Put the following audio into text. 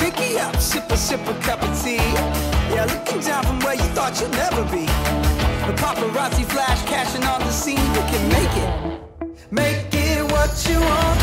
Pinky up, sip a cup of tea. Yeah, looking down from where you thought you'd never be. The paparazzi flash cashing on the scene. We can make it what you want.